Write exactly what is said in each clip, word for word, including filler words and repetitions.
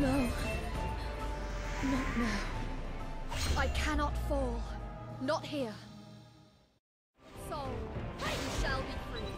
No. Not now. I cannot fall. Not here. Soul, you shall be freed.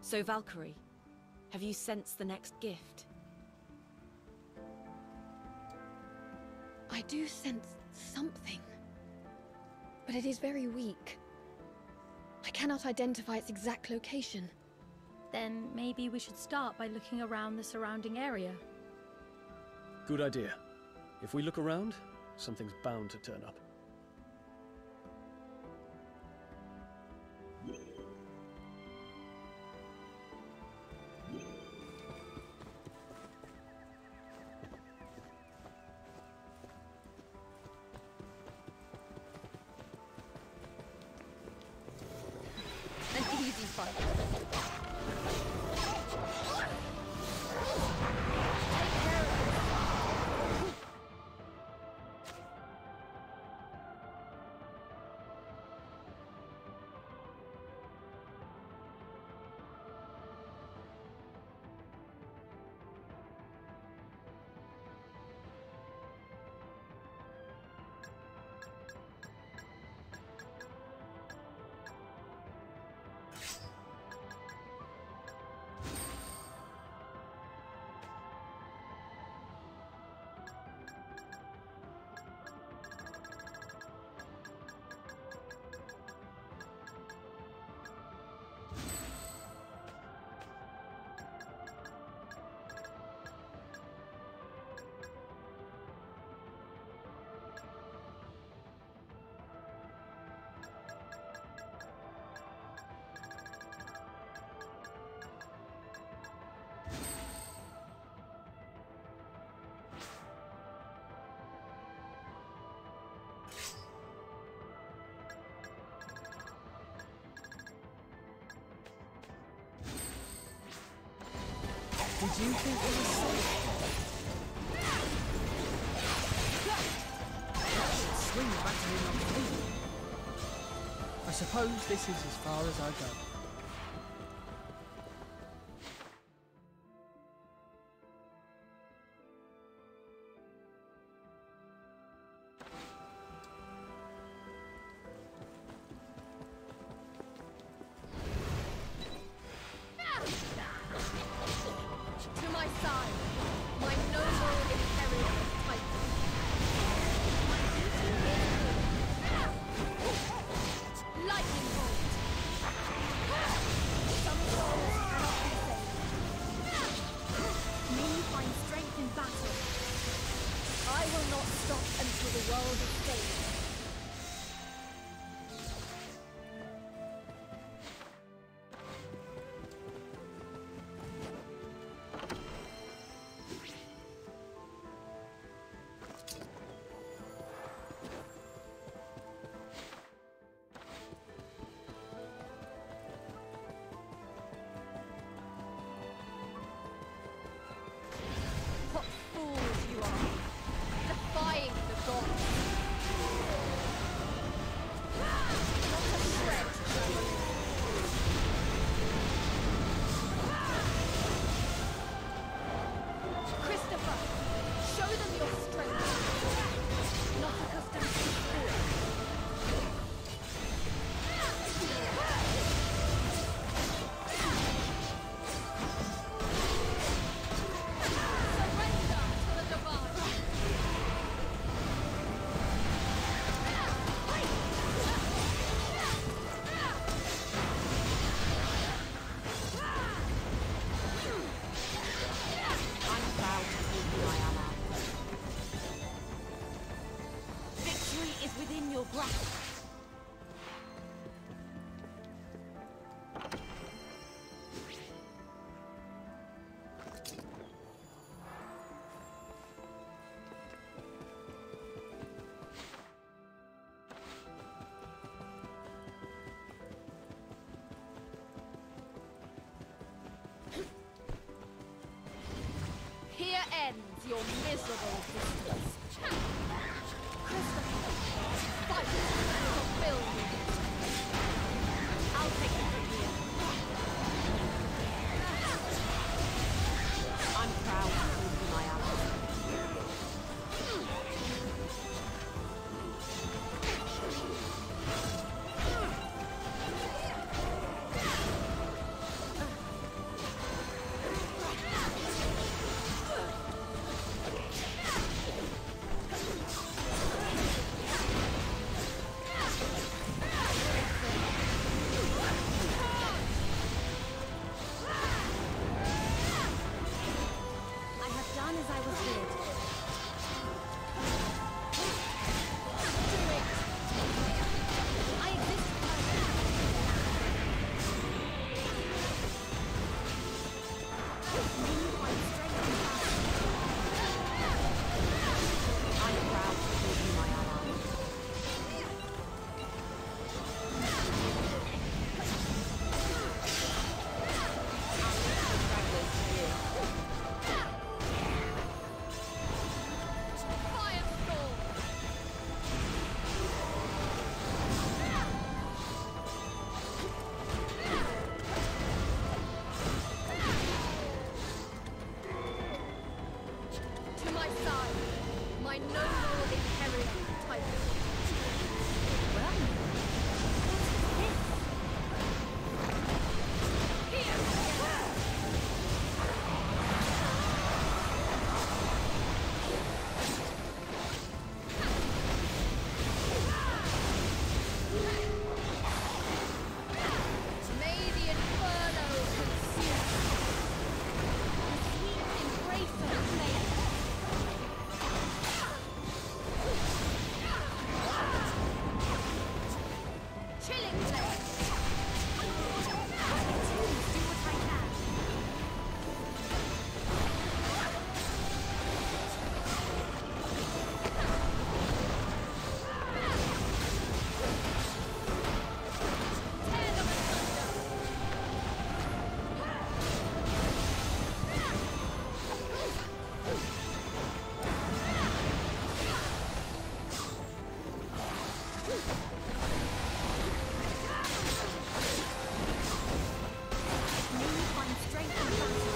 So Valkyrie, have you sensed the next gift? I do sense something, but it is very weak. I cannot identify its exact location. Then maybe we should start by looking around the surrounding area. Good idea. If we look around, something's bound to turn up. An easy fight. Did you think it was safe? Swing the battery on the lead. I suppose this is as far as I go. To my side, my noble inheritor Taika. My duty is lightning bolt. Some souls cannot be saved. May you find strength in battle. I will not stop until the world is saved. What fools you are, defying the gods. Not a shred shall we lose. Christopher, show them your strength. Not accustomed to sport. Surrender to the divine. I'm proud to be who I am. Victory is within your grasp. Here ends your miserable existence. Christopher, fight to fulfill me. I'll take it from here. I'm proud to be who I am. my noble Einherjar type. Well, May the inferno consume. The sweet embrace of flame. Chilling flame. Please do what I can. Tear them asunder. may you find strength in battle.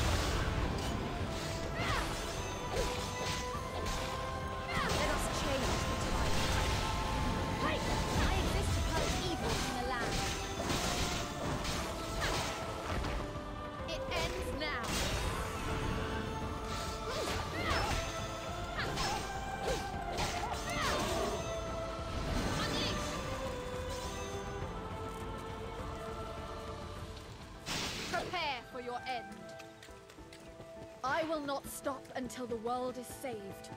Let us change the tide. I exist to purge evil from the land. It ends now. Unleash! Prepare for your end. I will not stop until the world is saved.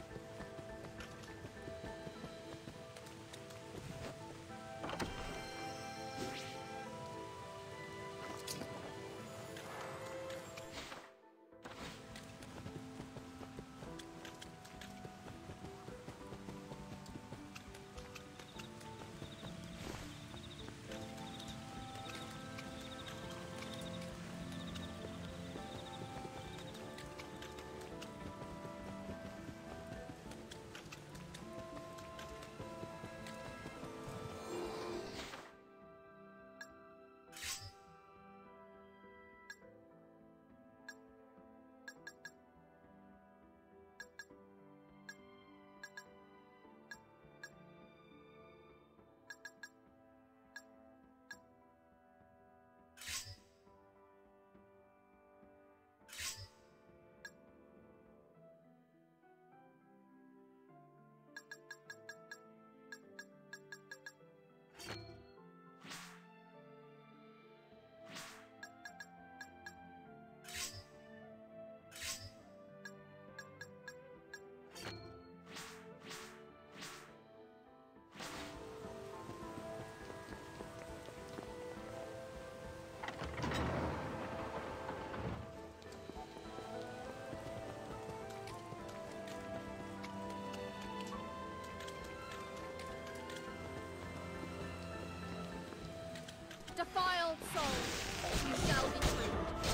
Defiled soul, you shall be freed.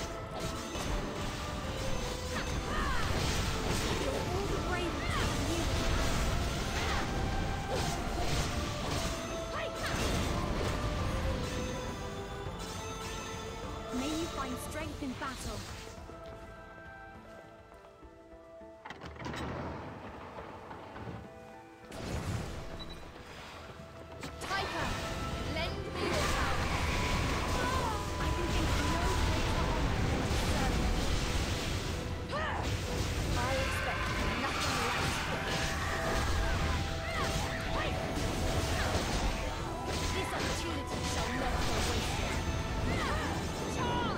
You're all the braver for you. May you find strength in battle. Taika, lend me your power. I can think of no greater honor than to serve you. I expect nothing less. This opportunity shall not go wasted. Charge!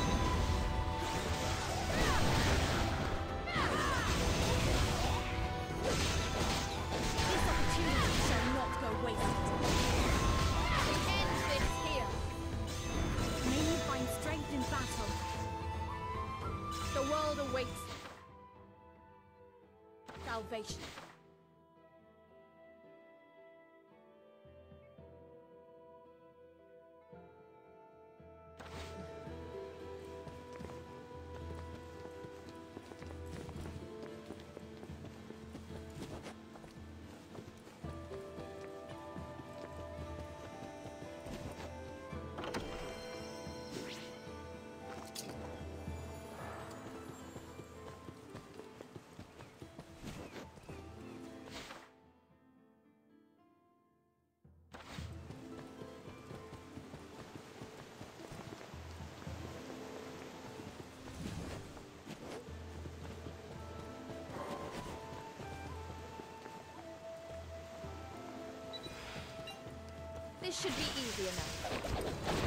This opportunity shall not go wasted. We end this here. May you find strength in battle. The world awaits salvation. should be easy enough.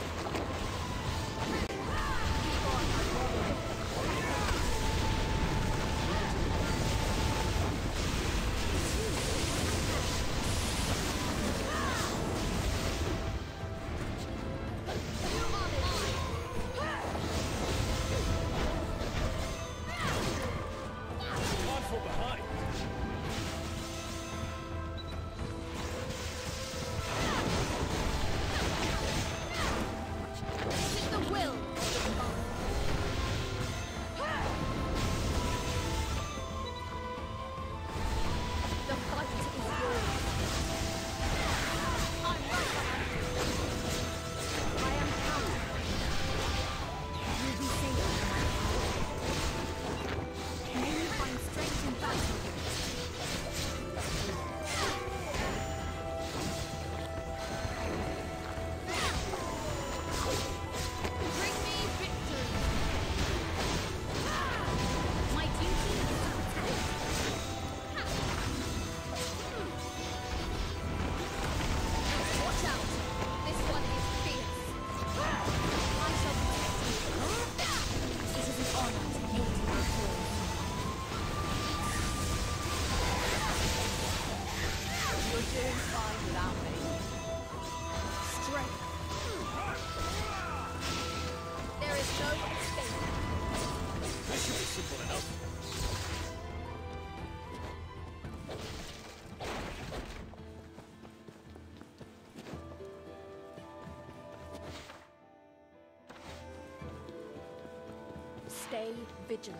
Stay vigilant.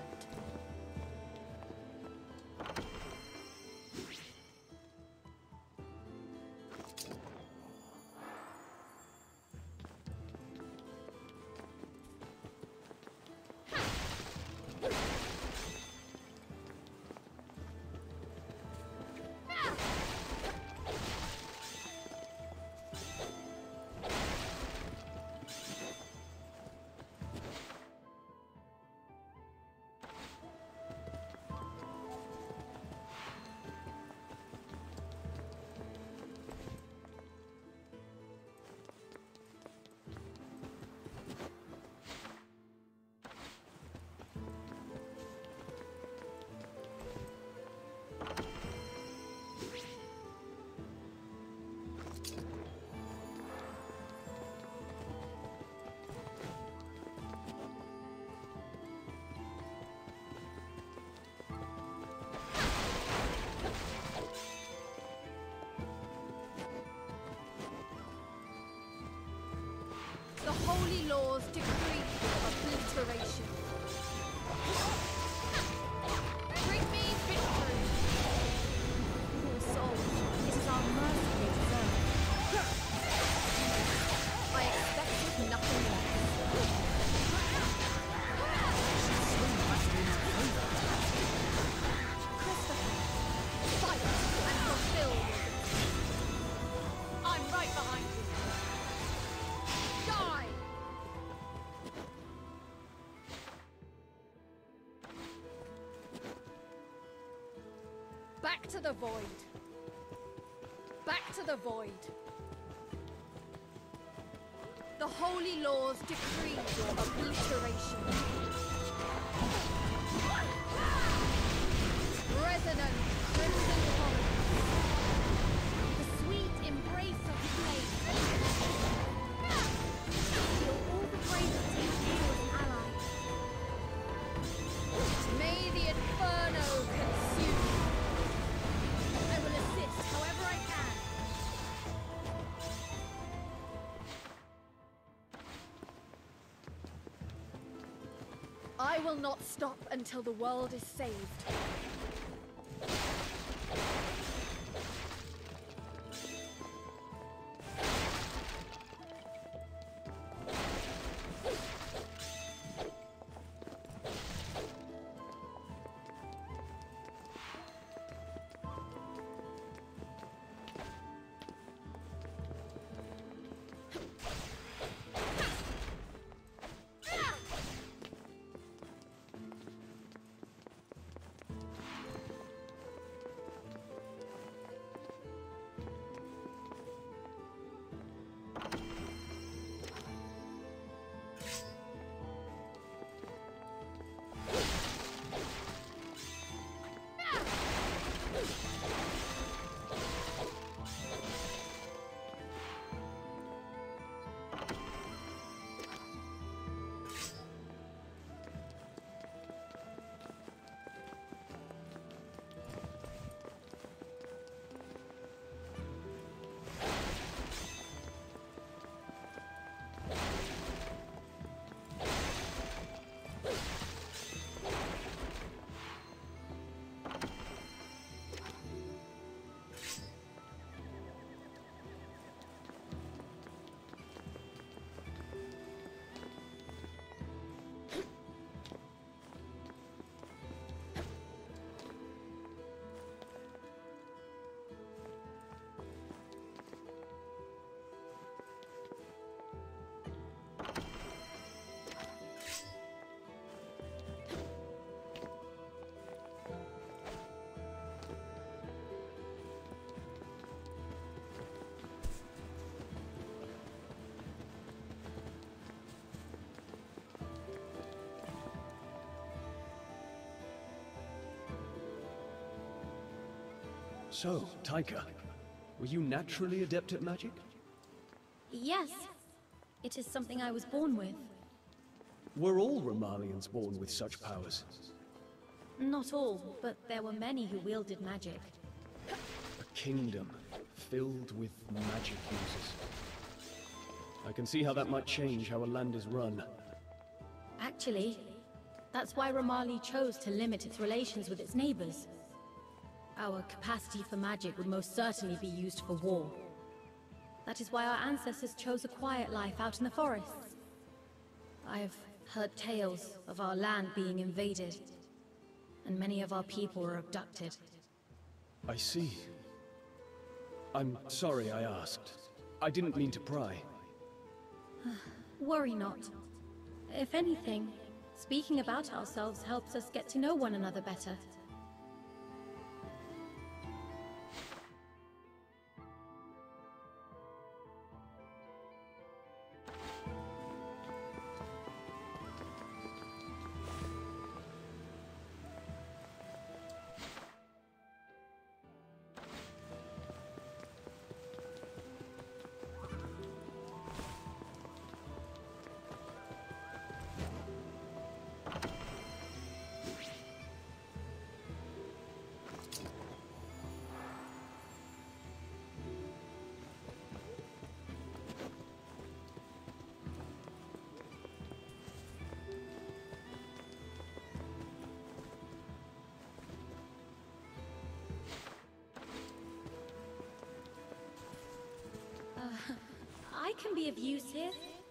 The holy laws decree obliteration. Bring me victory. Poor soul, it is our mercy they deserve. I expected nothing less. Christopher, fight and fulfill your destiny. I'm right behind you. Die! Back to the void. Back to the void. The holy laws decree your obliteration. Resonant crimson colors. The sweet embrace of flame. Feel all the bravery of you as ally. May the inferno consume. I will assist however I can. I will not stop until the world is saved. So, Taika, were you naturally adept at magic? Yes. It is something I was born with. Were all Romalians born with such powers? Not all, but there were many who wielded magic. A kingdom filled with magic users. I can see how that might change how a land is run. Actually, that's why Romali chose to limit its relations with its neighbors. Our capacity for magic would most certainly be used for war. That is why our ancestors chose a quiet life out in the forests. I have heard tales of our land being invaded, and many of our people were abducted. I see. I'm sorry I asked. I didn't mean to pry. Worry not. If anything, speaking about ourselves helps us get to know one another better. I can be of use here.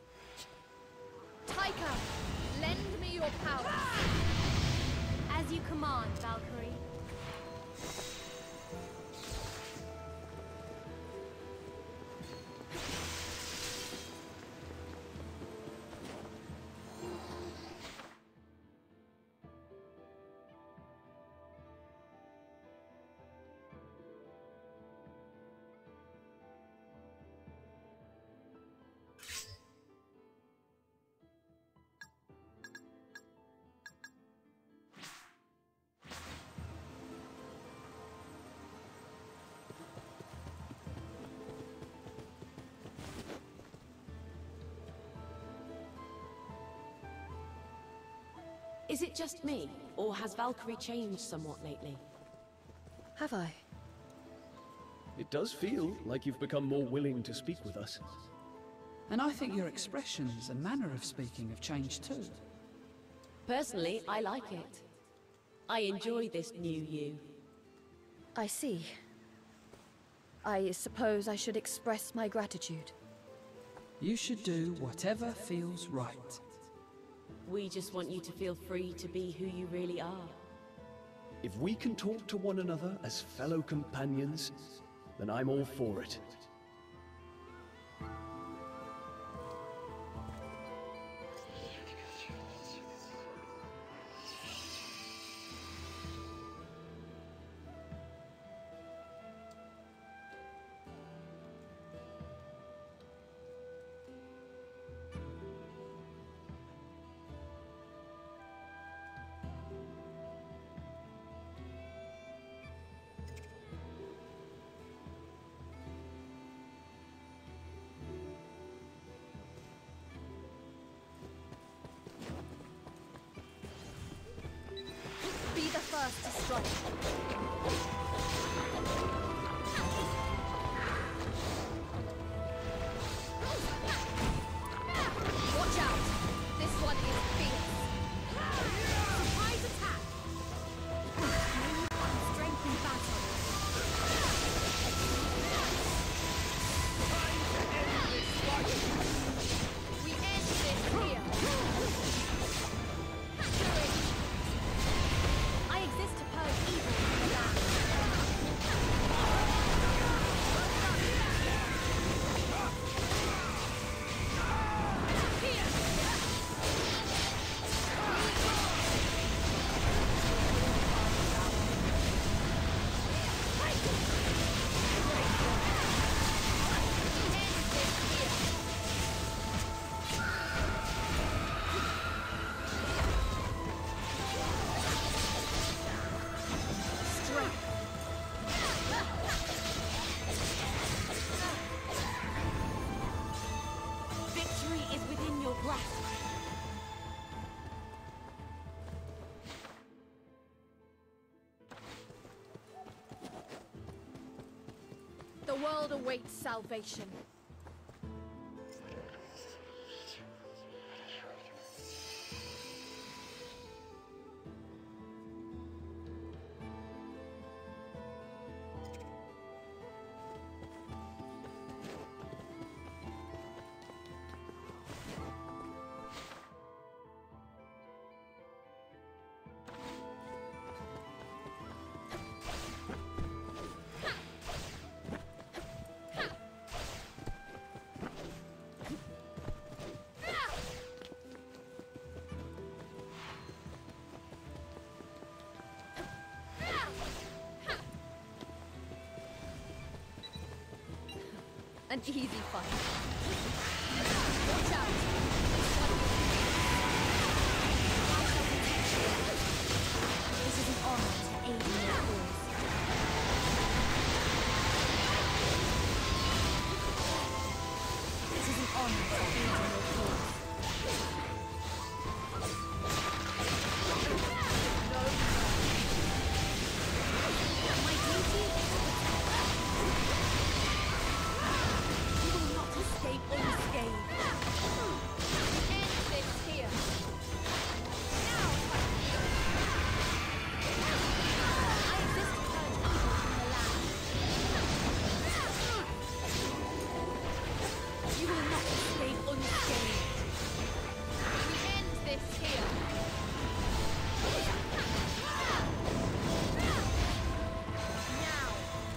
Taika, lend me your power. As you command, Valkyrie. Is it just me, or has Valkyrie changed somewhat lately? Have I? It does feel like you've become more willing to speak with us. And I think your expressions and manner of speaking have changed too. Personally, I like it. I enjoy this new you. I see. I suppose I should express my gratitude. You should do whatever feels right. We just want you to feel free to be who you really are. If we can talk to one another as fellow companions, then I'm all for it. Be the first to strike. Watch out! This one is fierce. Surprise attack! Move on strength in battle. We end this here. Courage! I exist to purge evil from the land. The world awaits salvation. An easy fight. Watch out! This is an honor to aid in your cause. This is an honor to aid in your cause. My duty is to Escape unscathed. End this here. Now, I exist to purge evil from the land. You will not escape unscathed. We end this here. Now.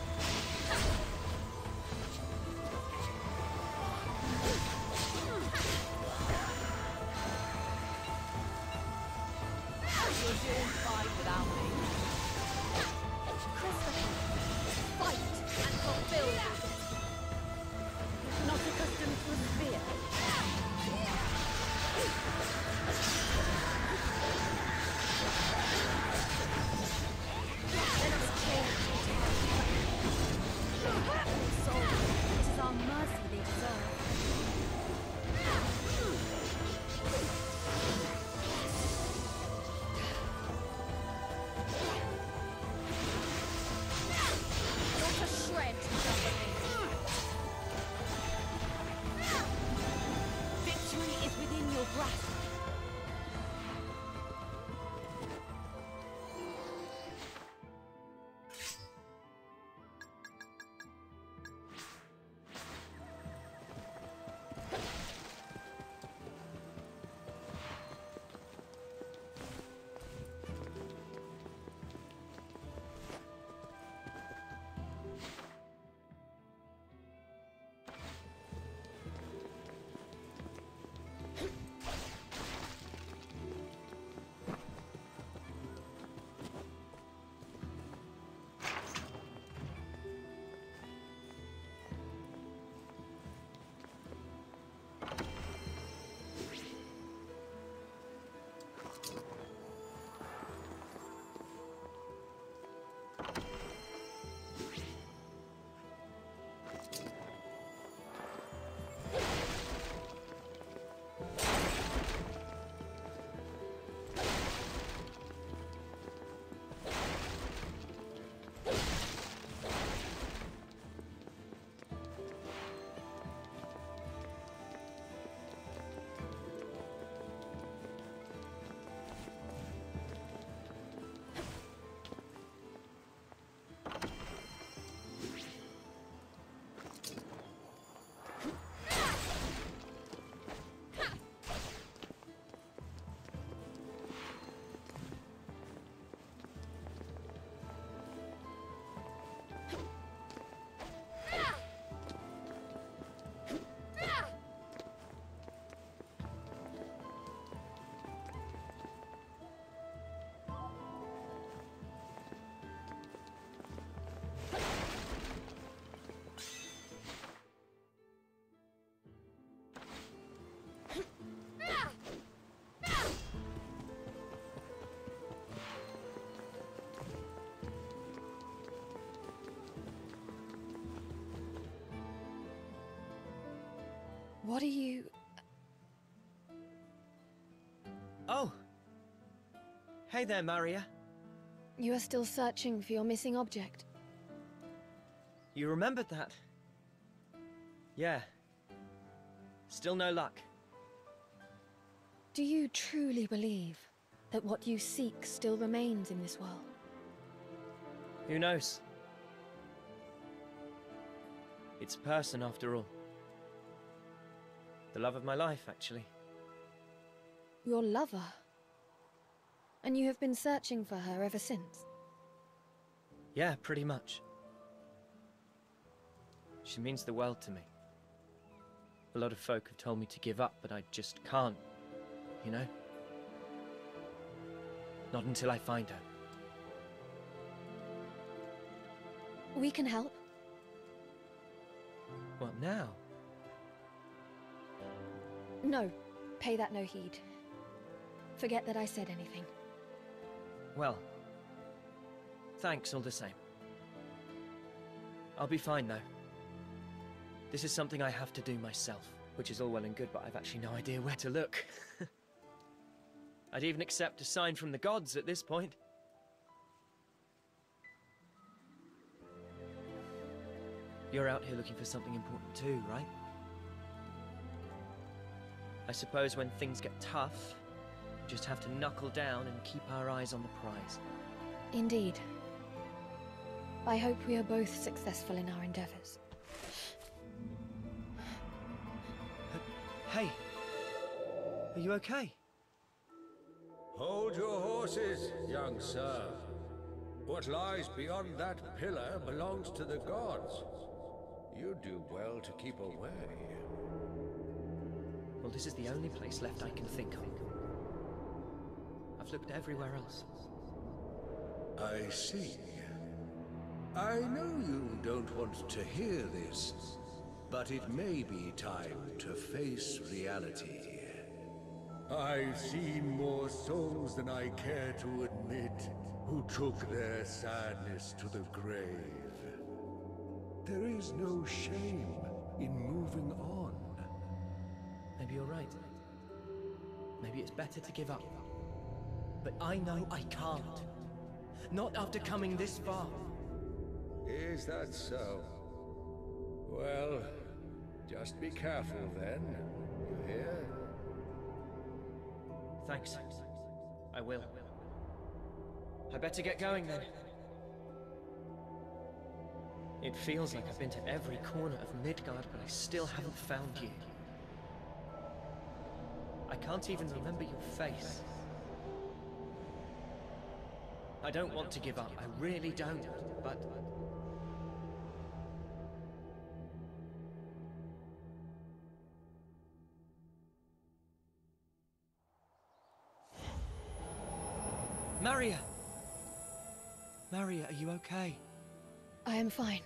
You're doing fine without me. Christopher, fight and fulfill your destiny. Not accustomed to a spear. Let us change the time. soul. It is our mercy they deserve. Not a shred, Valkyrie. Victory is within your grasp. What are you... Oh! Hey there, Maria. You are still searching for your missing object? You remembered that? Yeah. Still no luck. Do you truly believe that what you seek still remains in this world? Who knows? It's a person, after all. The love of my life, actually. Your lover? And you have been searching for her ever since? Yeah, pretty much. She means the world to me. A lot of folk have told me to give up, but I just can't, you know? Not until I find her. We can help. What now? No, pay that no heed. Forget that I said anything. Well, thanks all the same. I'll be fine though. This is something I have to do myself, which is all well and good, but I've actually no idea where to look. I'd even accept a sign from the gods at this point. You're out here looking for something important too, right? I suppose when things get tough, we just have to knuckle down and keep our eyes on the prize. Indeed. I hope we are both successful in our endeavors. Hey! Are you okay? Hold your horses, young sir. What lies beyond that pillar belongs to the gods. You do well to keep away. Well, this is the only place left I can think of. I've looked everywhere else. I see. I know you don't want to hear this, but it may be time to face reality. I've seen more souls than I care to admit who took their sadness to the grave. There is no shame in moving on. Maybe you're right. Maybe it's better to give up. But I know I can't. Not after coming this far. Is that so? Well, just be careful then. You hear? Thanks. I will. I better get going then. It feels like I've been to every corner of Midgard, but I still haven't found you. I can't even remember your face. I don't want to give up, I really don't, but... Maria! Maria, are you okay? I am fine.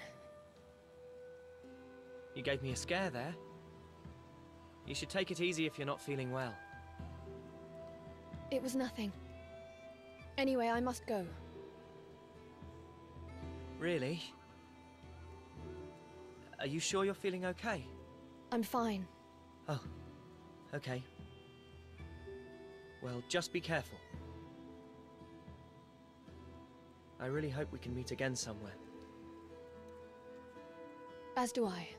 You gave me a scare there. You should take it easy if you're not feeling well. It was nothing. Anyway, I must go. Really? Are you sure you're feeling okay? I'm fine. Oh, okay. Well, just be careful. I really hope we can meet again somewhere. As do I.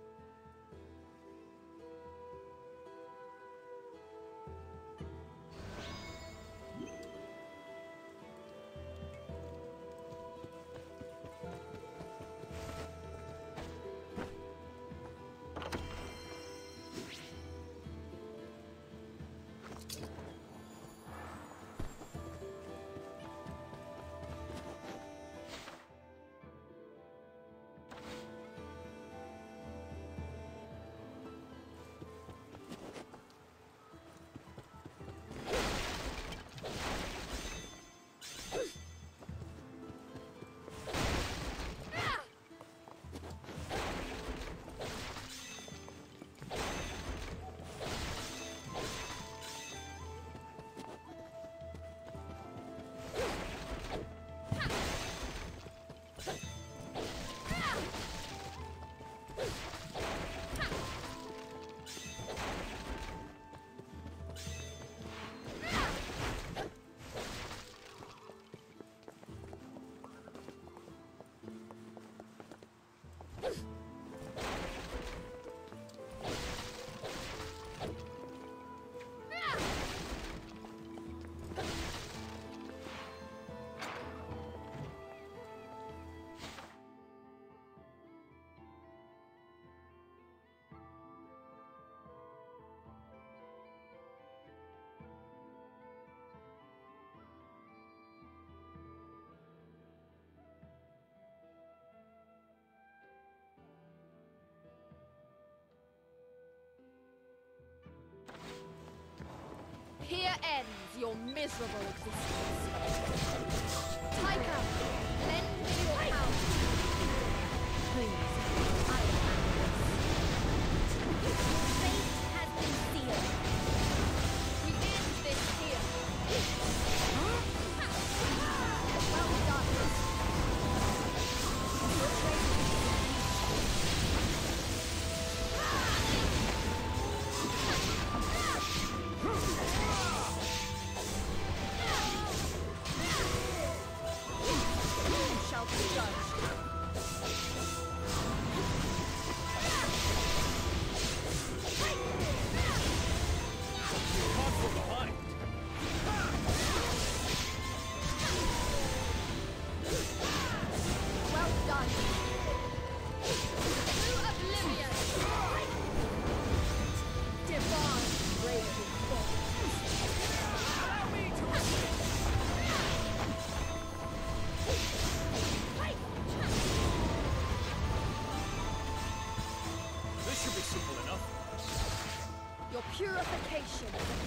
ends your miserable existence. Taika, lend me your power. Please, I will handle this. Your fate has been sealed. We end this here. Well done. Shall be judged. Well done. To oblivion. Divine raging force. Allow me to assist. This should be simple enough. Your purification.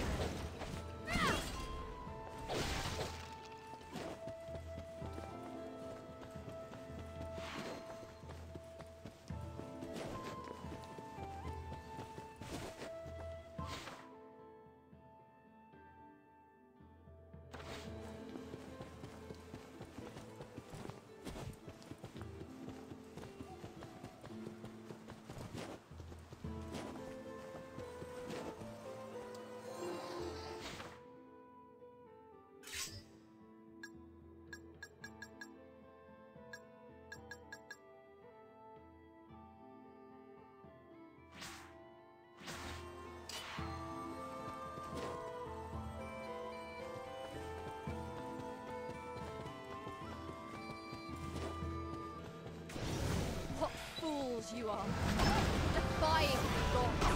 What fools you are, defying the gods.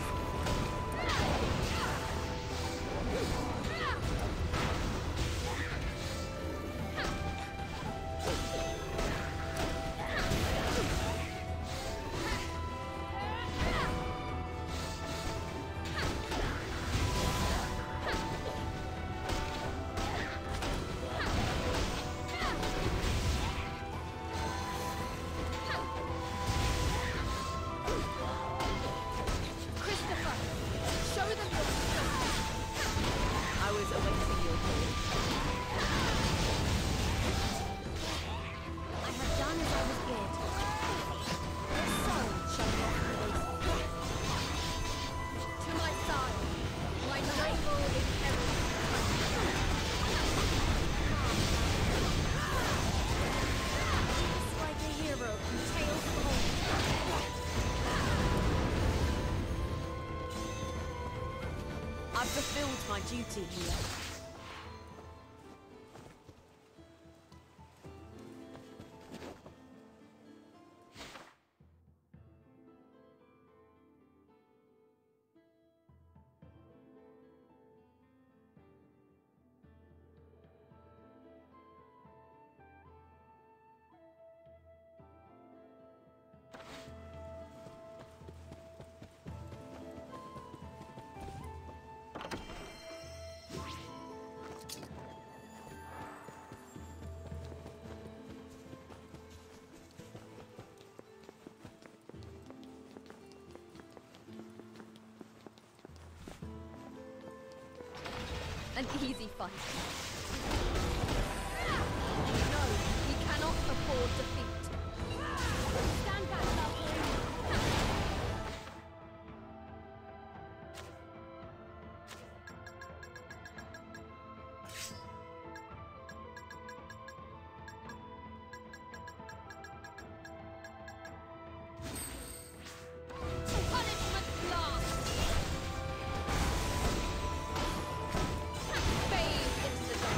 I've fulfilled my duty here. An easy fight. No, we cannot afford defeat. Stand back, Valkyrie. Punishment blast! Bathe into the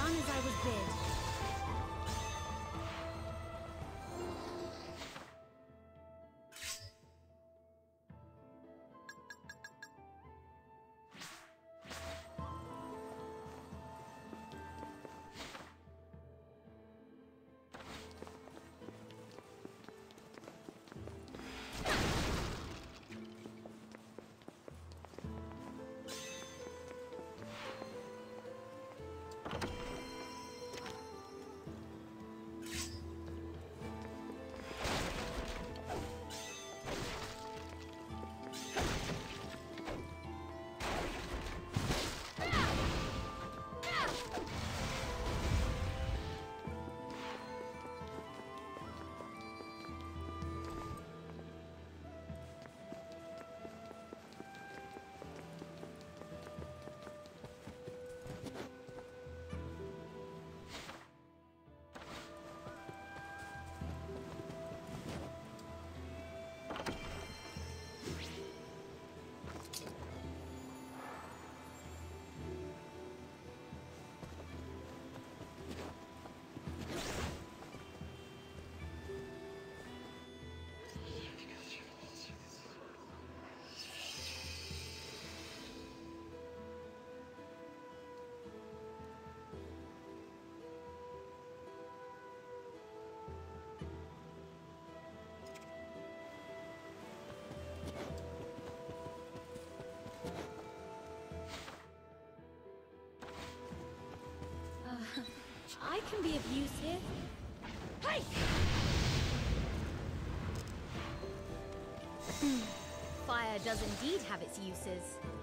done as I was bid. I can be of use here. Hey! Fire does indeed have its uses.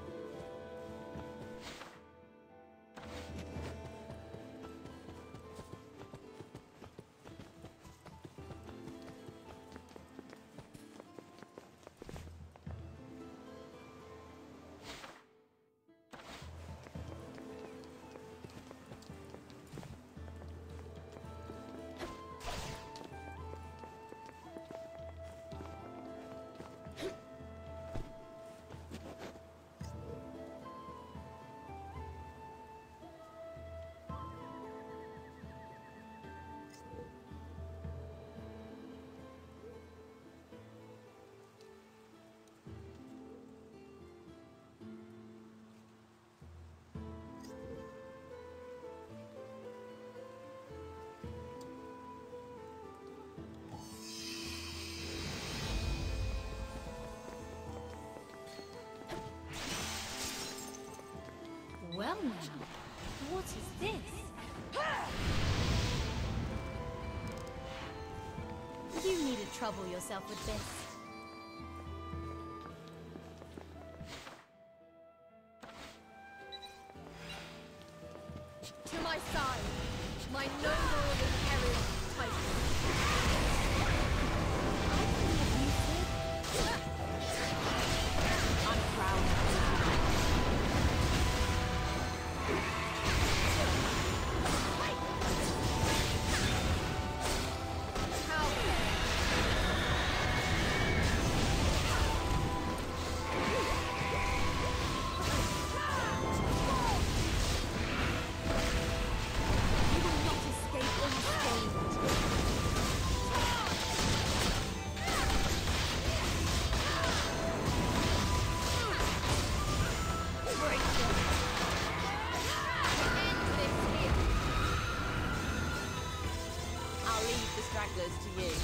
Well now, what is this? You needn't trouble yourself with this. To my side, my noble Imperial Taika. I'm proud. To you.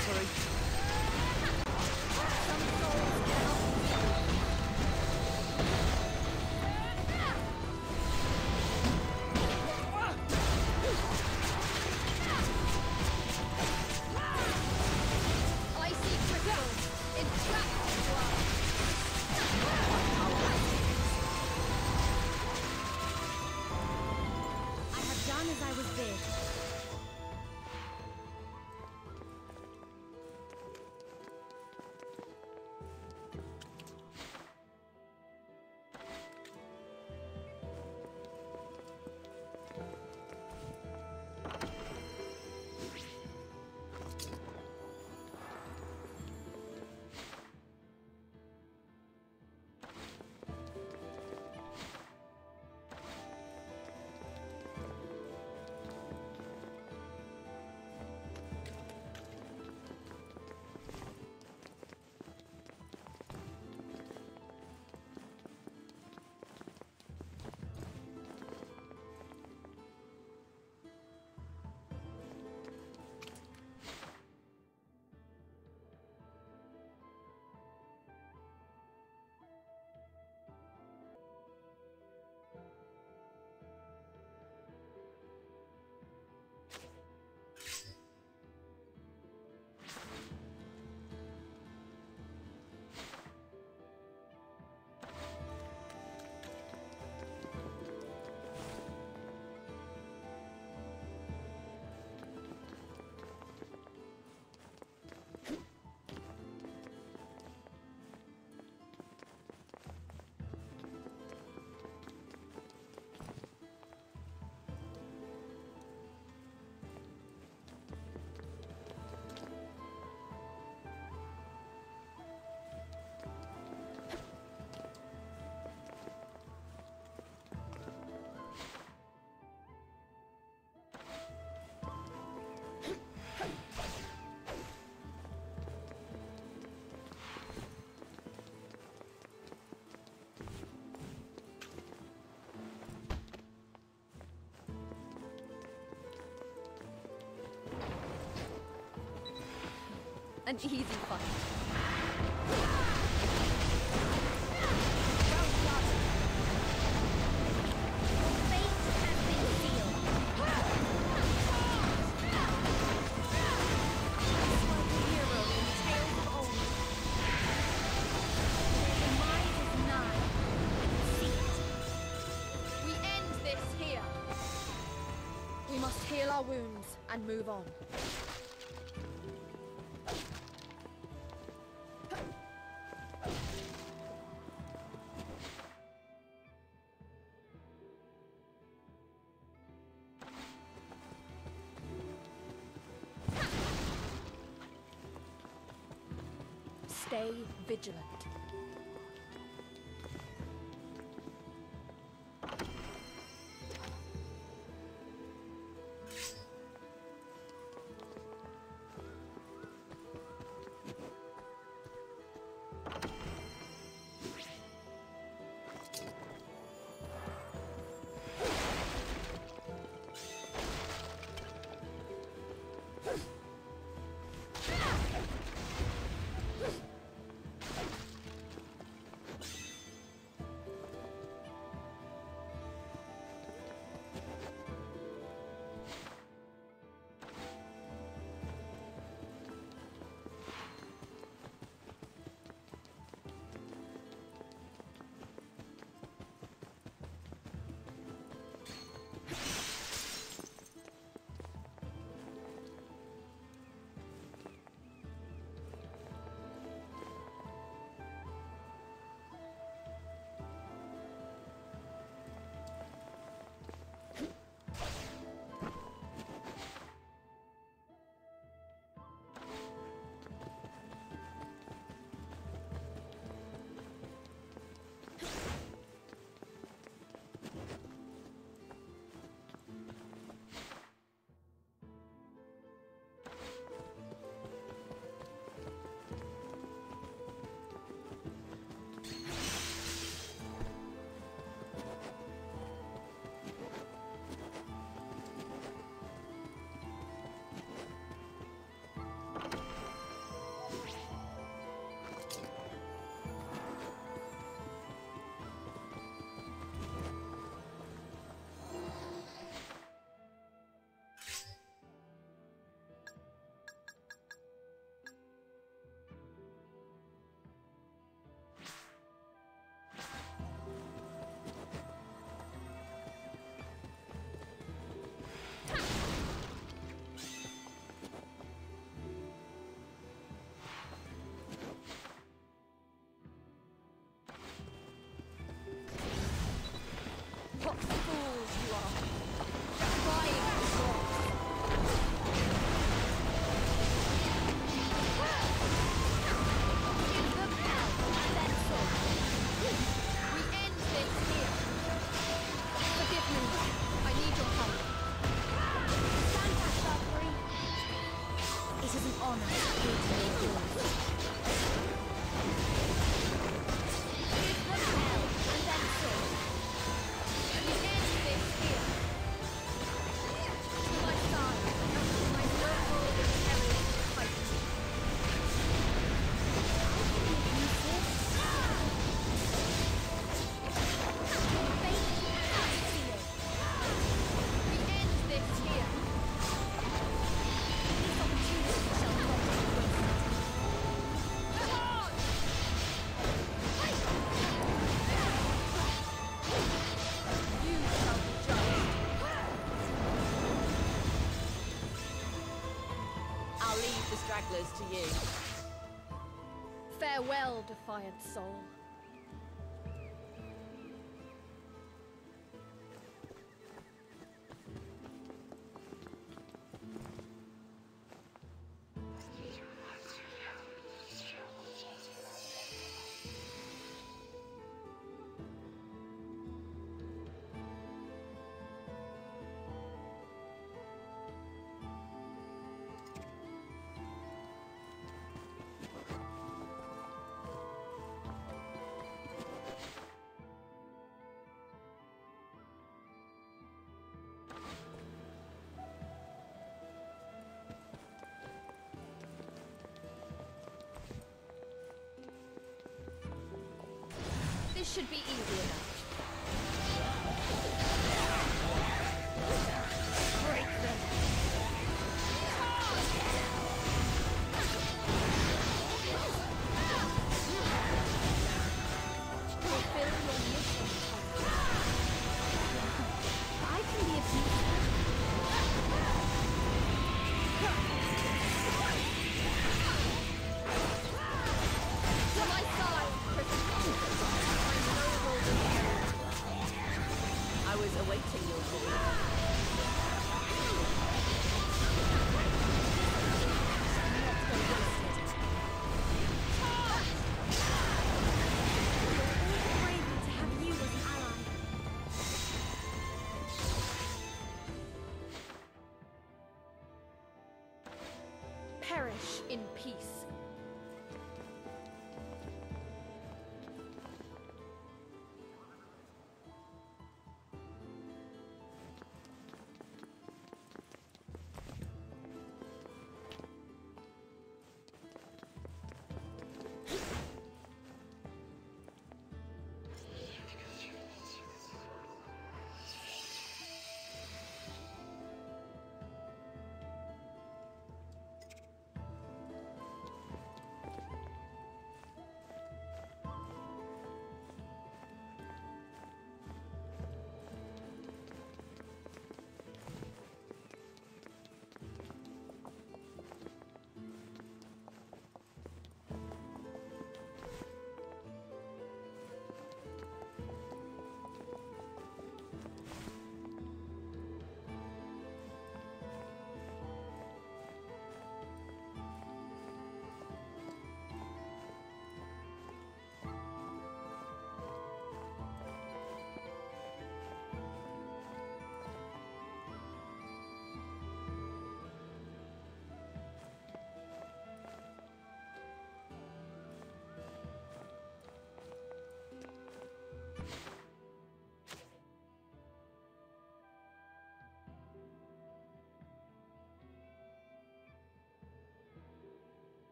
sorry. Some souls cannot be saved. I see crystals entrapped into us. I have done as I was bid. An easy fight. Heal our wounds and move on. Stay vigilant. honor awaits your doors. Give them hell, and then some. We end this here. To my side, my noble inherit fight. We end this here. This opportunity shall not be wasted. Charge! You shall be judged. I'll leave the stragglers to you. Farewell, defiant soul. This should be easy enough. Break them. Fulfill your mission, Taika. I can be of use. To my side, Kriss. I was awaiting your call. Perish in peace.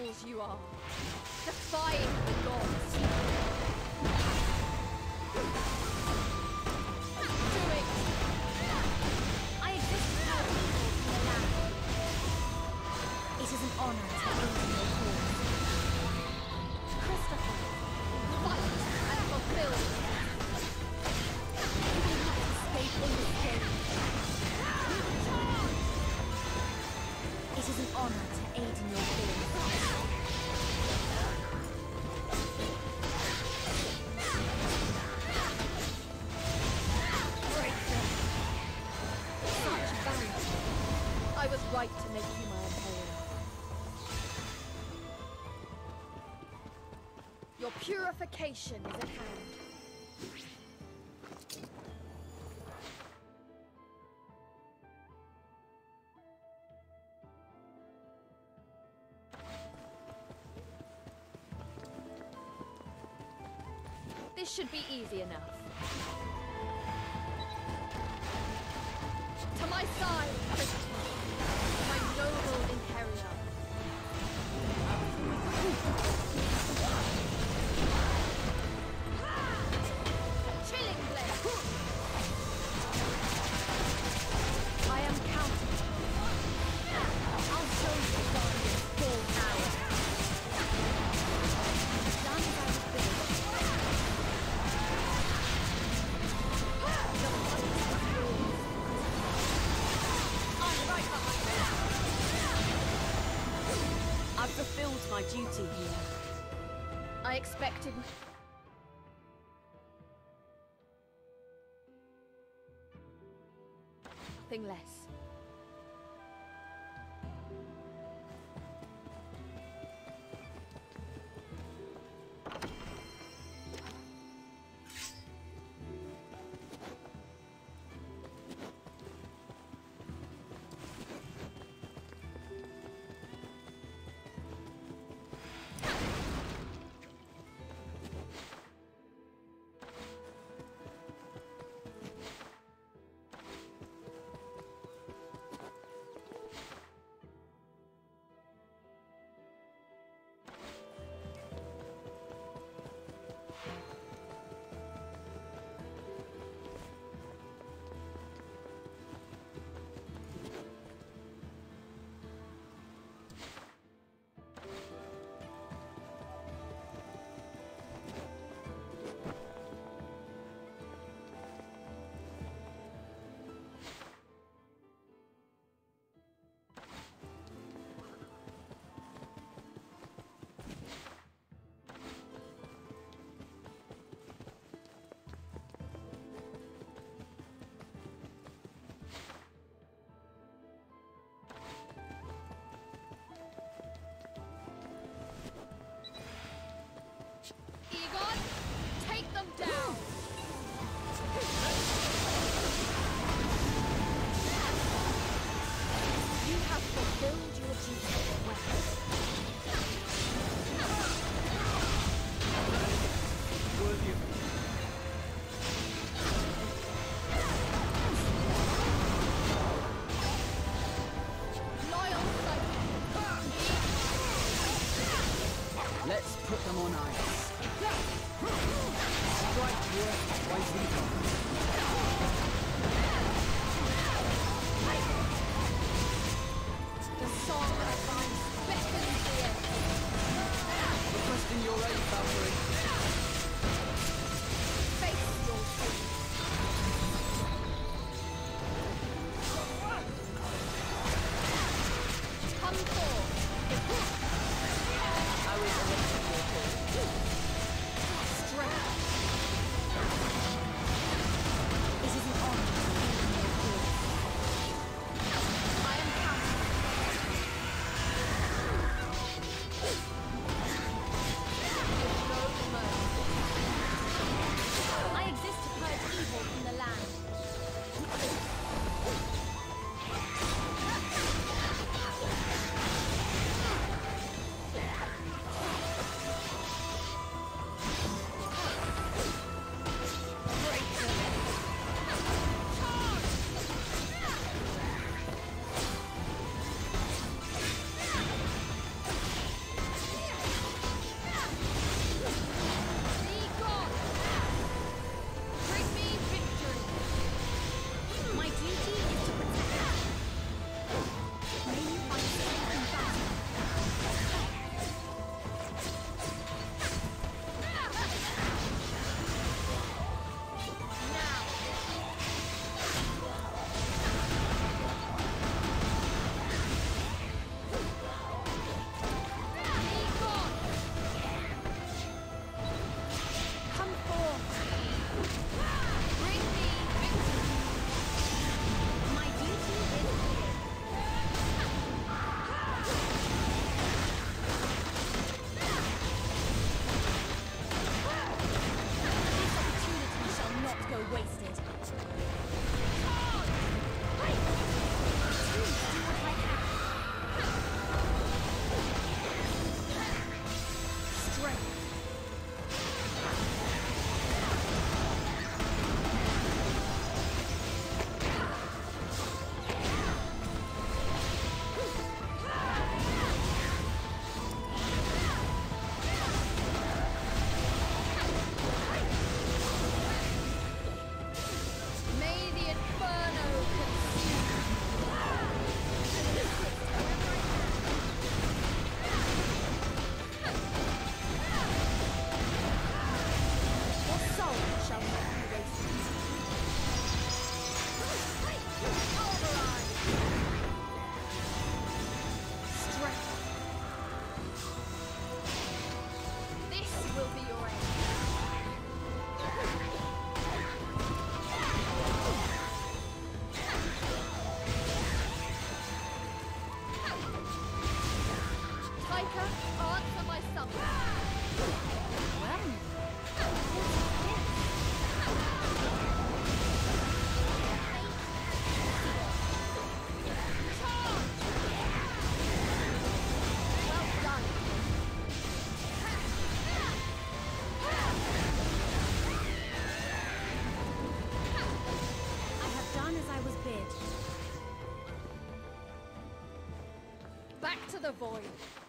fools you are, defying the gods. Do it! I exist to help people from the land. It is an honor to aid in your cause. Christopher, fight and fulfill. You will not escape unscathed. It is an honor to aid in your cause. Break them. Such valor. I was right to make you my Einherjar. Your purification is at hand. This should be easy enough. To my side, Christopher, my noble Einherjar. Chilling blade. I am counting. I'll show you the Guardian's full power. Done as I was built. I've fulfilled my duty here. I expected... nothing less. to the void!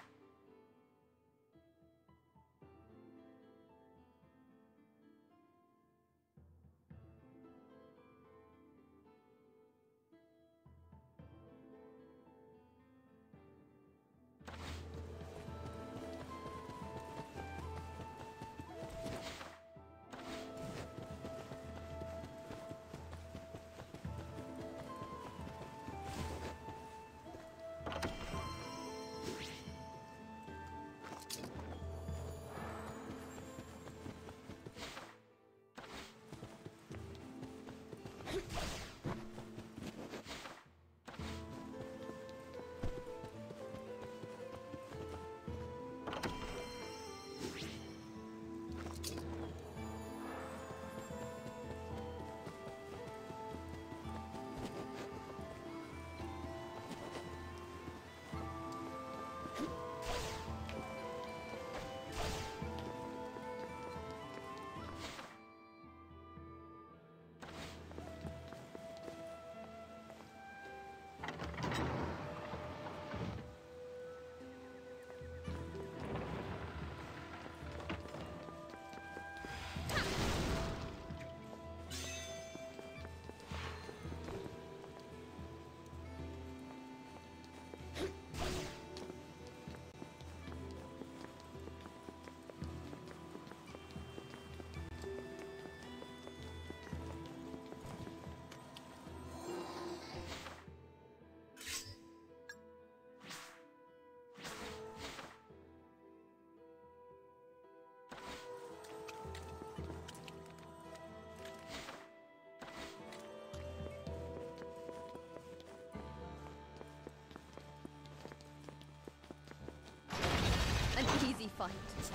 An easy fight.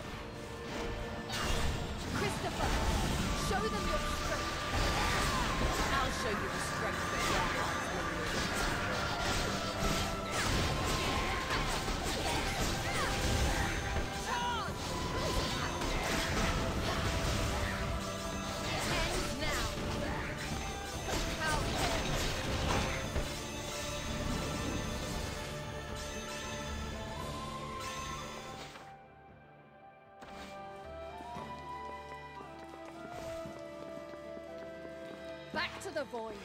Christopher, show them your strength. I'll show you the strength of your End now. Cowhead. Back to the void.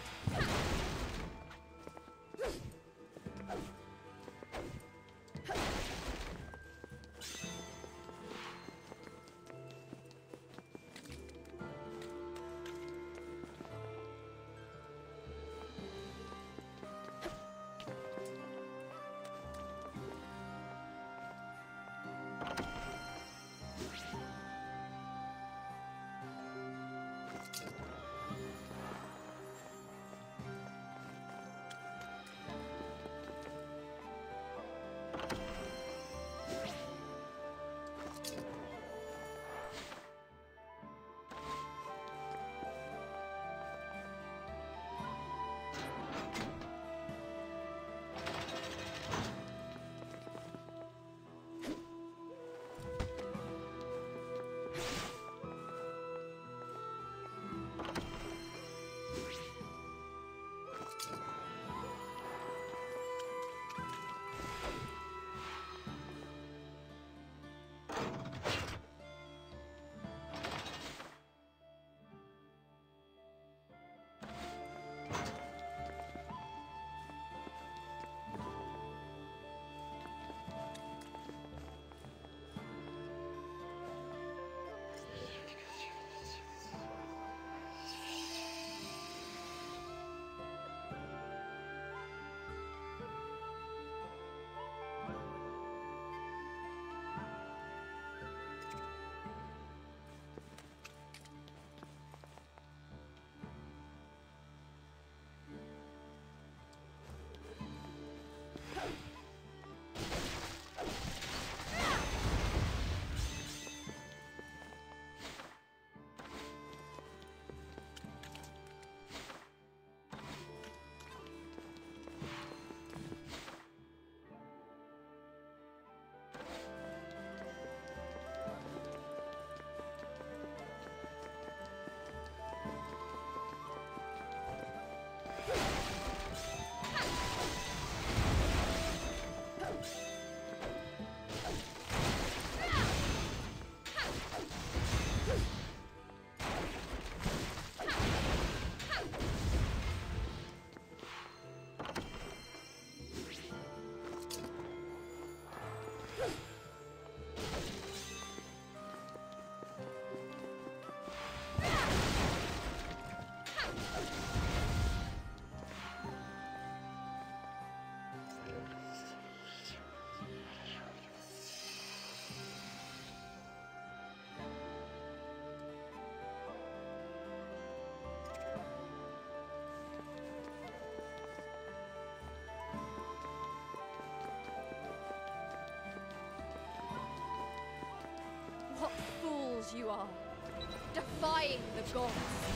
defying the gods.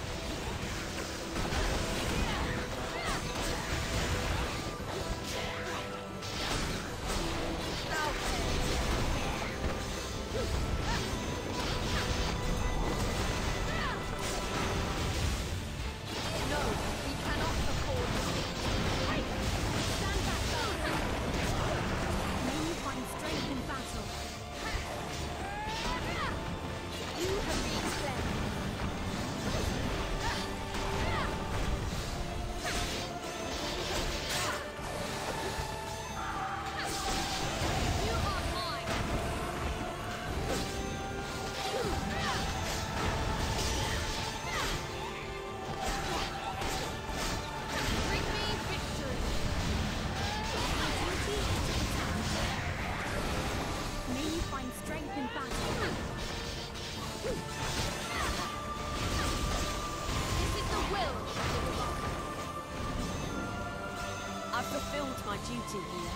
I've fulfilled my duty here.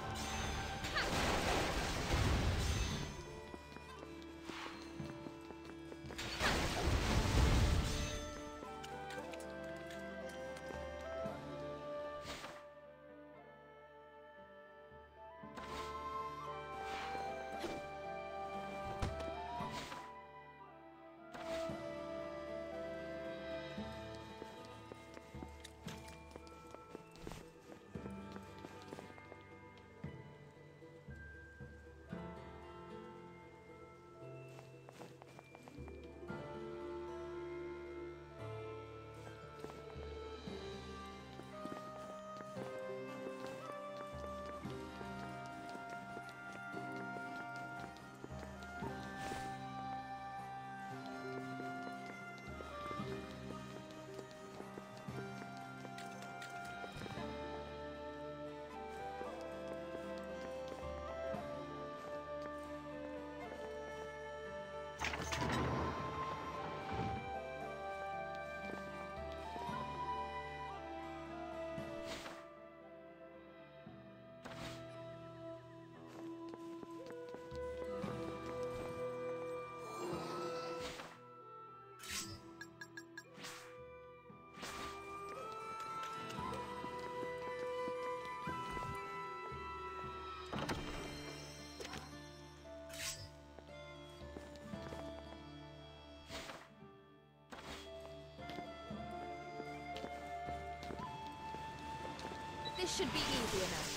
This should be easy enough.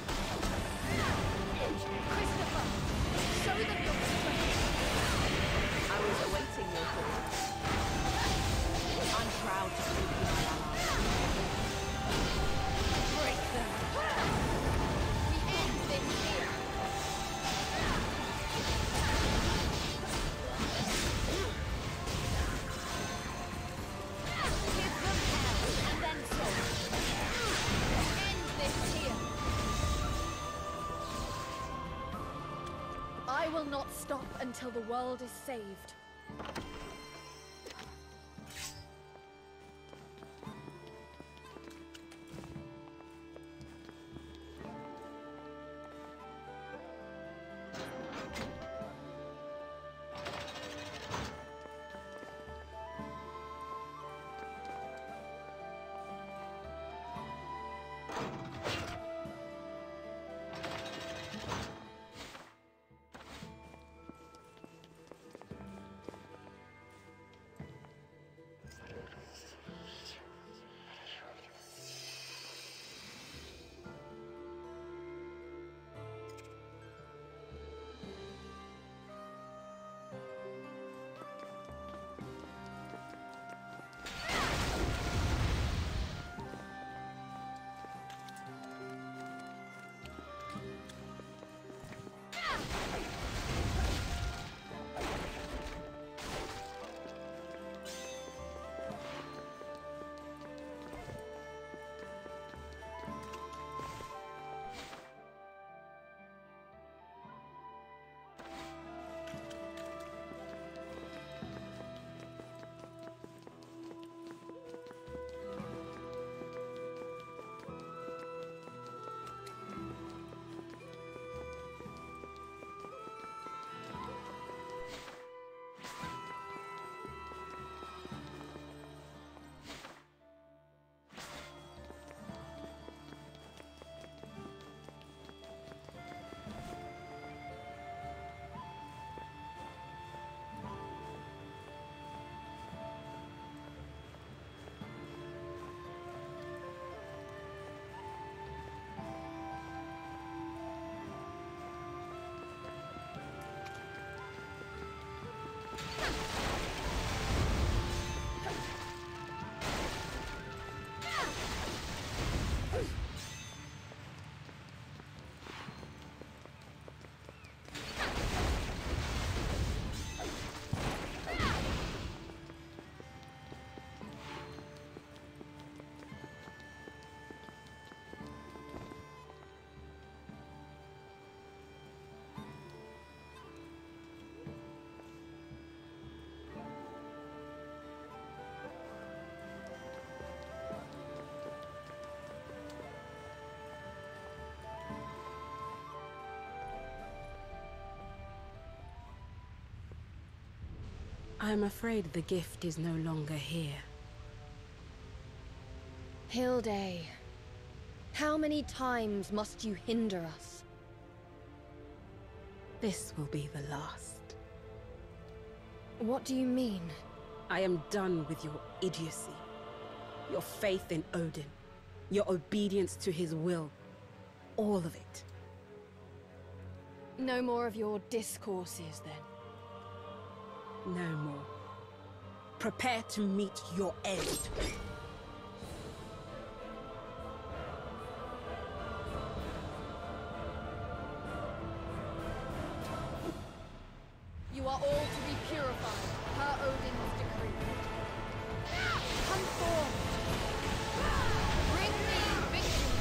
Christopher, show them your strength. I was awaiting your call. I'm proud to be my ally. Break them. We end this here. Give them hell and then some. End this here. I will not stop until the world is saved. I'm afraid the gift is no longer here. Hilde, how many times must you hinder us? This will be the last. What do you mean? I am done with your idiocy. Your faith in Odin. Your obedience to his will. All of it. No more of your discourses, then. No more. Prepare to meet your end. You are all to be purified, per Odin's decree. Come forth! Bring me victory!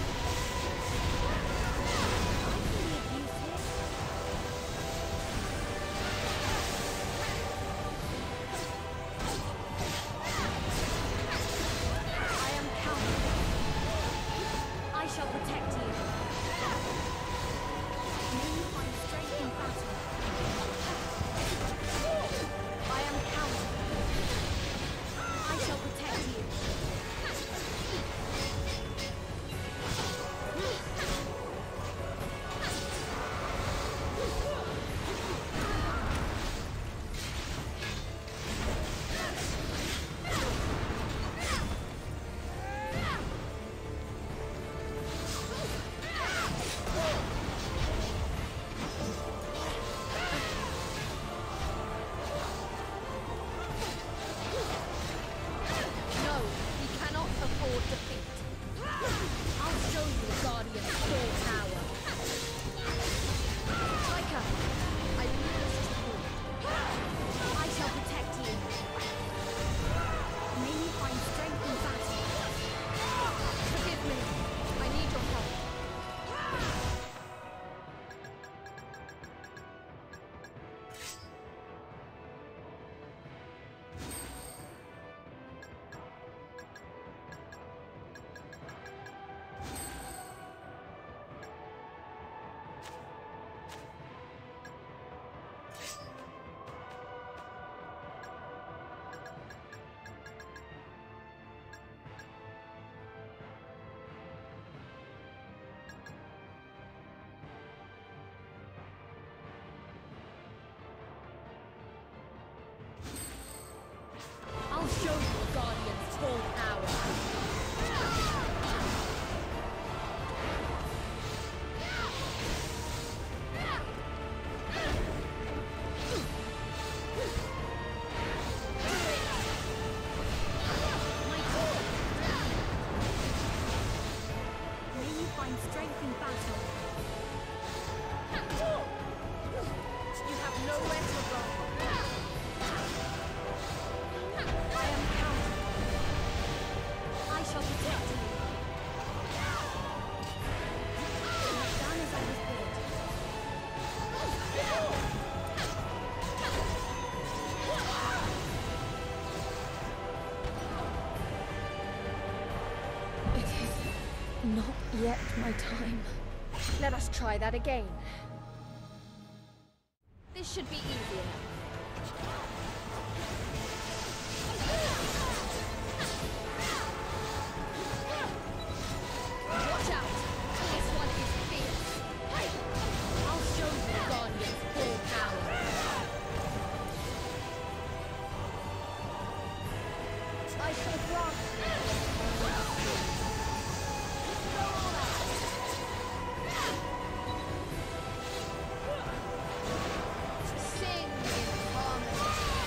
I am counted. I shall protect you. May you find strength in battle. I am counted. I shall protect you. No, we cannot afford defeat. I'll show you the Guardian's full power. Taika, I leave this to you. I shall protect you. May you find strength in battle. Forgive me. I need your help. I'll show you the Guardian's full power. May you find strength in battle. You have nowhere to go. I am counted. I shall protect you. I have done as I was bid. It is not yet my time. Let us try that again. This should be easy enough. Watch out! This one is fierce. I'll show you the Guardian's full power. I shall grant sing in harmony.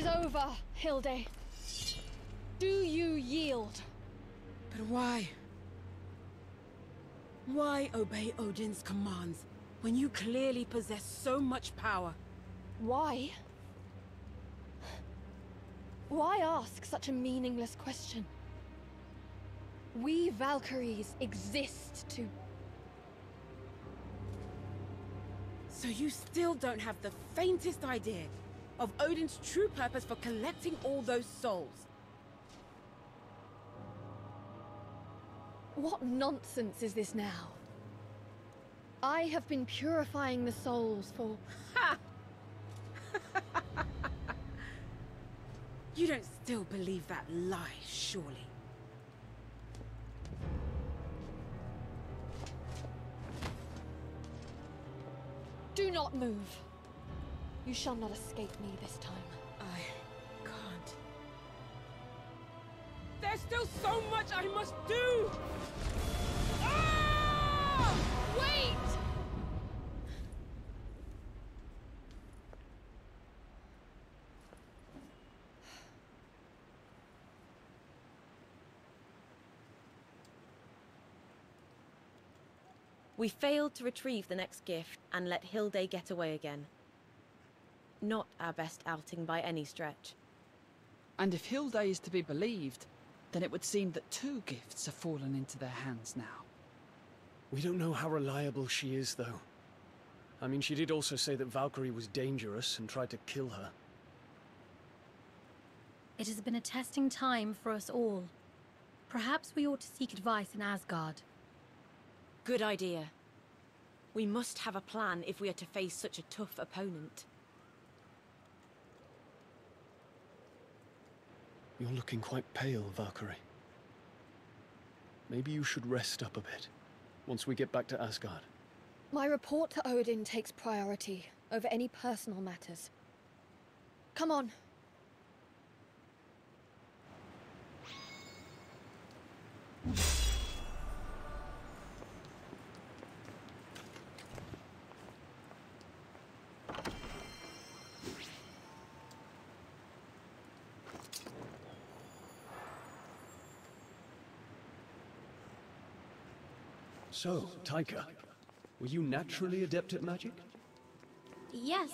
is over, Hilde. Do you yield? But why? Why obey Odin's commands when you clearly possess so much power? Why? Why ask such a meaningless question? We Valkyries exist to... So you still don't have the faintest idea of Odin's true purpose for collecting all those souls? What nonsense is this now? I have been purifying the souls for... Ha! You don't still believe that lie, surely? Do not move. You shall not escape me this time. I can't. There's still so much I must do! Ah! Wait! We failed to retrieve the next gift and let Hilde get away again. Not our best outing by any stretch. And if Hilde is to be believed, then it would seem that two gifts have fallen into their hands now. We don't know how reliable she is, though. I mean, she did also say that Valkyrie was dangerous and tried to kill her. It has been a testing time for us all. Perhaps we ought to seek advice in Asgard. Good idea. We must have a plan if we are to face such a tough opponent. You're looking quite pale, Valkyrie. Maybe you should rest up a bit, once we get back to Asgard. My report to Odin takes priority over any personal matters. Come on. So, Taika, were you naturally adept at magic? Yes.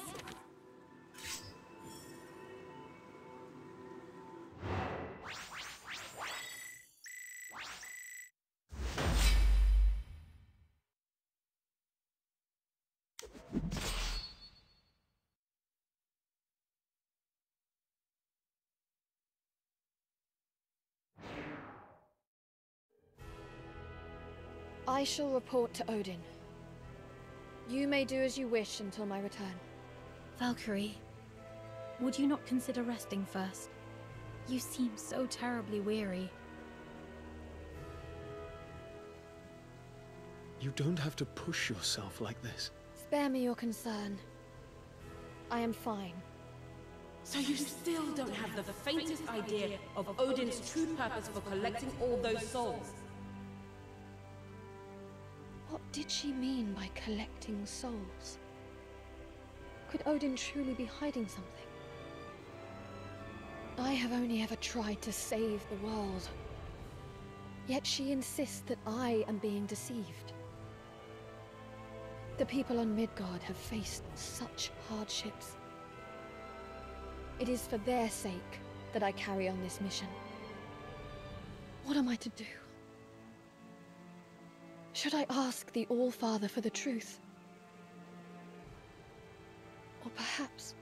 I shall report to Odin. You may do as you wish until my return. Valkyrie, would you not consider resting first? You seem so terribly weary. You don't have to push yourself like this. Spare me your concern. I am fine. So you still don't have the faintest idea of Odin's true purpose for collecting all those souls? What did she mean by collecting souls? Could Odin truly be hiding something? I have only ever tried to save the world. Yet she insists that I am being deceived. The people on Midgard have faced such hardships. It is for their sake that I carry on this mission. What am I to do? Should I ask the All-Father for the truth? Or perhaps